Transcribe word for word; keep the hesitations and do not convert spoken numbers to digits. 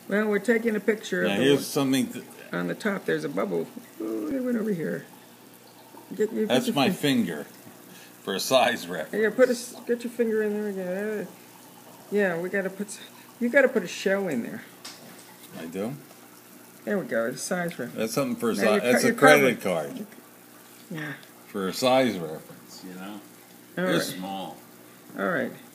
Well, we're taking a picture Now of the here's something. Th on the top. There's a bubble. Oh, they went over here. Get, you, That's get my fin finger for a size reference. Yeah, put a, get your finger in there again. Yeah, we gotta put. You gotta put a shell in there. I do. There we go. It's size reference. That's something for a Now size. you're That's co- a you're credit covered. card. Yeah. For a size reference, you know. All They're right. small. All right.